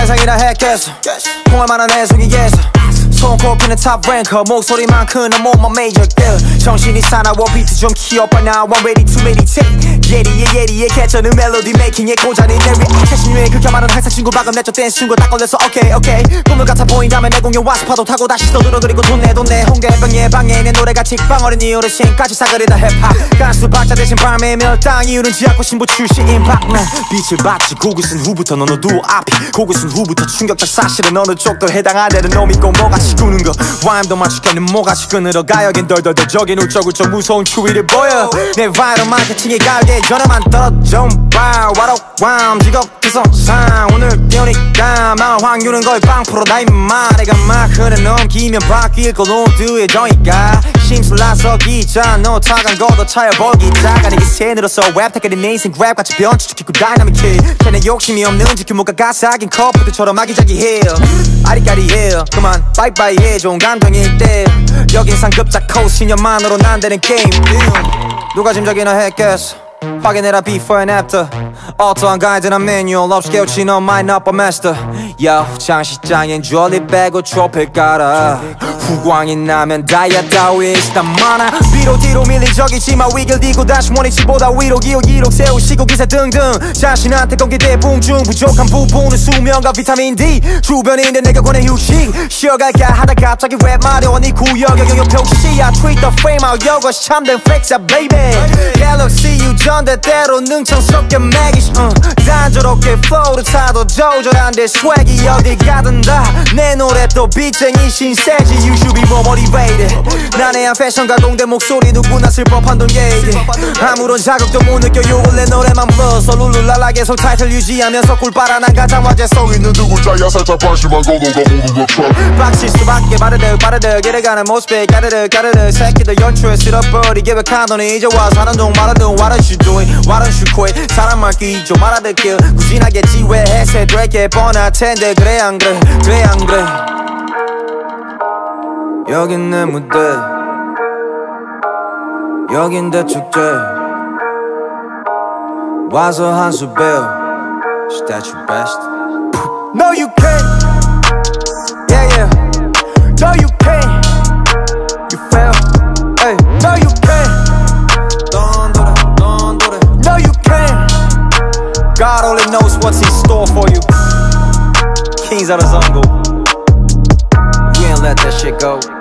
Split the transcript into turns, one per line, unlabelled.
상이라 했겠어 통할만한 내속이겠어 손꼽히는 탑 랭커 목소리만 큰 몸만 메이저 girl 정신이 사나워 비트 좀 키워봐 now I'm ready to meditate 예리에 개쩌는 멜로디 메이킹에 고자는 내 리액션 위에 그렇게 많은 항상 친구 방금 내적 댄스 친구 딱 걸려서 오케이 꿈을 같아 보인다면 내 공연 와서 파도 타고 다시 떠들어 그리고 돈 내 홍대병 방에 내 노래가 직방 어린이 어르신까지 사그리다 힙합 가수 박자 대신 밤에 멸당 이유는 지하고 신부 출시 임박 난 빛을 받지 곡을 쓴 후부터 너는 두어 앞이 곡을 쓴 후부터 충격적 사실은 어느 쪽도 해당 안 되는 놈 있고 뭐같이 구는 거 와임도 맞추겠는 뭐같이 끈으로 가여긴 덜덜덜 저긴 울적울적 무서운 추위를 보여 내 바이럴 마케팅의 가격에 전화만 떨어져 봐 와로 지겹해서 상 오늘 뛰어니까 마음 확률은 거의 0% 다 임마 내가 막 흘러넘기면 바뀔 걸로 두해져니까 심술나서 기자 너 타간 거도 차여 벌기자가 내게 새늘어서 랩 택하는 내 인생 랩같이 변추축했고 다이나믹해 걔네 욕심이 없는지 규모가 가사긴 커플들처럼 아기자기해 아리까리해 그만 바이바이 해 좋은 감정일 때 여긴 상급자 코스 10년만으로 난되는 게임 누가 짐작이나 했겠어 확인해라 before and after 어떠한 가이드나 매뉴얼 없이 깨우치 넌 mind up a master Yo 장식장엔 졸리 빼고 트로필 깔아 후광이 나면 다이아 따위 있다 많아 위로 뒤로 밀린 적이지만 위길 딛고 다시 원위치보다 위로 기록 세우시고 기세 등등 자신한테 공개돼 붕중 부족한 부분은 수면과 비타민 D 주변인데 내가 권해 휴식 쉬어갈까 하다 갑자기 랩 마려워 네 구역 영역 표시야 tweet the frame out 이것이 참된 flex야 baby Galaxy 유전 때때로 능청스럽게 매기시 단조롭게 flow를 타도 조절한데 swag이 어딜 가든 다 내 노래 또 빚쟁이 신세지 You should be more motivated 난해한 패션 가공된 목소리 누구나 쓸 법한 돈 얘기 아무런 자극도 못 느껴 욕을 내 노래만 불러서 룰루랄라 계속 타이틀 유지하면서 꿀빨아난 가장화제성 있는 두 글자야 살짝 방심한 거 너가 모르는 것 빡칠 수밖에 바르득 이래가는 모습에 까르르 새끼들 연출에 쓸어버리 계획하더니 이제 와 사는 동 말하는 What are you doing? Why don't you quit? 사람 말 끼죠 말아듣길 구진하겠지 왜 해세될게 뻔할 텐데 그래 안 그래 여긴 내 무대 여긴 내 축제 와서 한 수 배워 Is that your best? No you can't Yeah No you can't You fail Hey No you can't Don't do that No you can't God only knows what's in store for you Kings of the jungle We ain't let that shit go